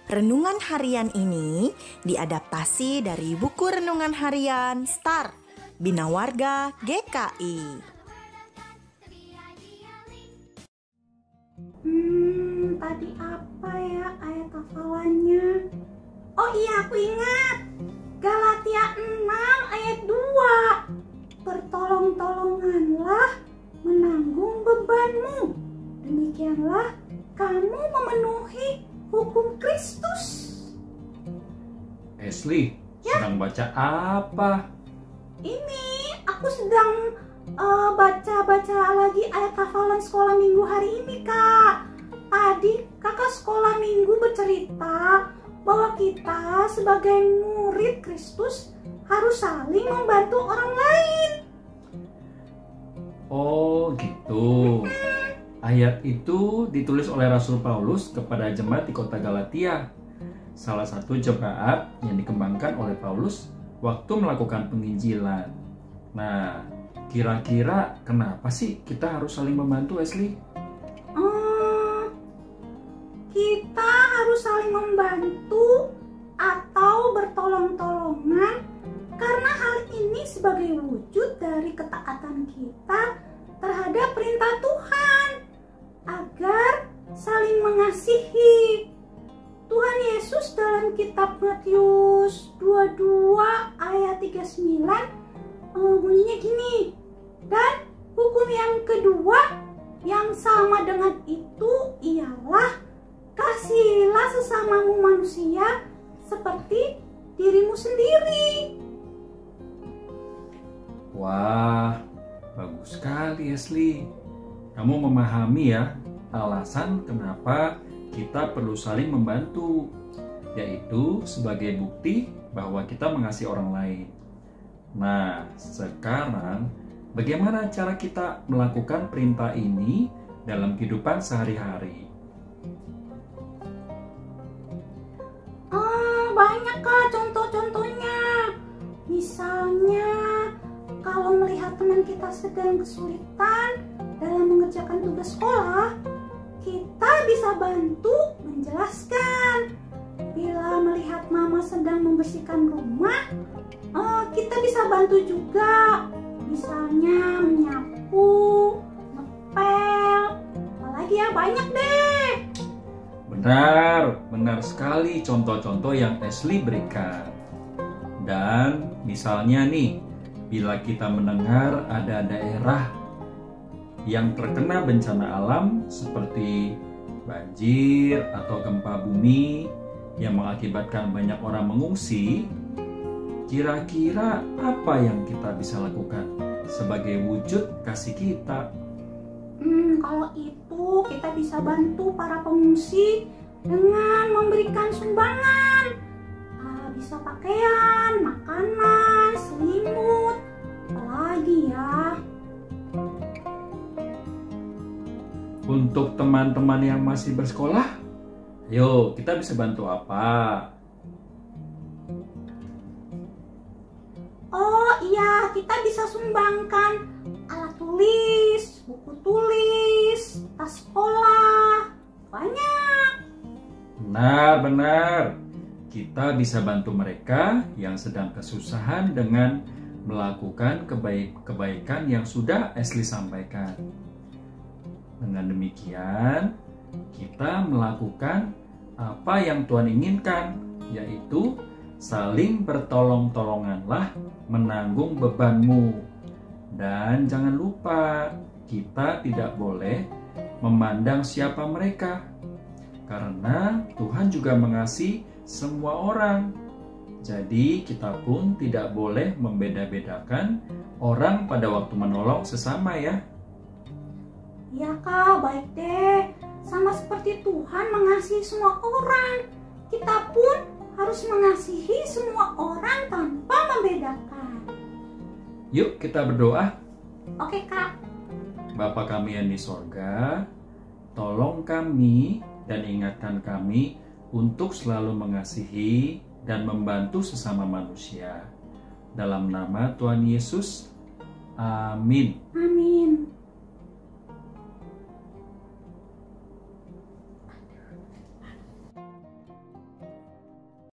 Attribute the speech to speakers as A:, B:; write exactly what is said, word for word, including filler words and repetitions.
A: Renungan harian ini diadaptasi dari buku renungan harian Star Bina Warga G K I.
B: Hmm, tadi apa ya ayat hafalannya? Oh iya, aku ingat. Galatia enam ayat dua. Bertolong-tolonganlah menanggung bebanmu. Demikianlah kamu memenuhi hukum Kristus.
C: Ashley,
B: Ya?
C: sedang baca apa?
B: Ini aku sedang uh, baca-baca lagi ayat hafalan sekolah minggu hari ini, Kak. Tadi kakak sekolah minggu bercerita bahwa kita sebagai murid Kristus harus saling membantu orang lain.
C: Oh gitu. Ayat itu ditulis oleh Rasul Paulus kepada jemaat di kota Galatia. Salah satu jemaat yang dikembangkan oleh Paulus waktu melakukan penginjilan. Nah, kira-kira kenapa sih kita harus saling membantu, Ashley?
B: Hmm, kita harus saling membantu atau bertolong-tolongan karena hal ini sebagai wujud dari ketaatan kita terhadap perintah Tuhan agar saling mengasihi. Tuhan Yesus dalam kitab Matius dua puluh dua ayat tiga puluh sembilan uh, bunyinya gini. Dan hukum yang kedua yang sama dengan itu ialah kasihilah sesamamu manusia seperti dirimu sendiri.
C: Wah, bagus sekali, Ashley. Kamu memahami ya alasan kenapa kita perlu saling membantu, yaitu sebagai bukti bahwa kita mengasihi orang lain. Nah, sekarang bagaimana cara kita melakukan perintah ini dalam kehidupan sehari-hari?
B: Ah, banyak Kak contoh-contohnya. Misalnya kalau melihat teman kita sedang kesulitan dalam mengerjakan tugas sekolah, kita bisa bantu menjelaskan. Bila melihat mama sedang membersihkan rumah, eh, kita bisa bantu juga. Misalnya menyapu, ngepel, apalagi ya banyak deh.
C: Benar, benar sekali contoh-contoh yang Ashley berikan. Dan misalnya nih, bila kita mendengar ada daerah yang terkena bencana alam seperti banjir atau gempa bumi yang mengakibatkan banyak orang mengungsi, kira-kira apa yang kita bisa lakukan sebagai wujud kasih kita?
B: Hmm, kalau itu kita bisa bantu para pengungsi dengan memberikan sumbangan. Ah, bisa pakaian, makanan, selimut, apalagi ya.
C: Untuk teman-teman yang masih bersekolah, ayo kita bisa bantu apa?
B: Oh iya, kita bisa sumbangkan alat tulis, buku tulis, tas sekolah, banyak.
C: Benar-benar, kita bisa bantu mereka yang sedang kesusahan dengan melakukan kebaik kebaikan yang sudah Ashley sampaikan. Dengan demikian, kita melakukan apa yang Tuhan inginkan, yaitu saling bertolong-tolonganlah menanggung bebanmu. Dan jangan lupa, kita tidak boleh memandang siapa mereka, karena Tuhan juga mengasihi semua orang. Jadi kita pun tidak boleh membeda-bedakan orang pada waktu menolong sesama ya.
B: Ya Kak, baik deh. Sama seperti Tuhan mengasihi semua orang, kita pun harus mengasihi semua orang tanpa membedakan.
C: Yuk kita berdoa.
B: Oke Kak.
C: Bapa kami yang di sorga, tolong kami dan ingatkan kami untuk selalu mengasihi dan membantu sesama manusia. Dalam nama Tuhan Yesus, amin.
B: Amin.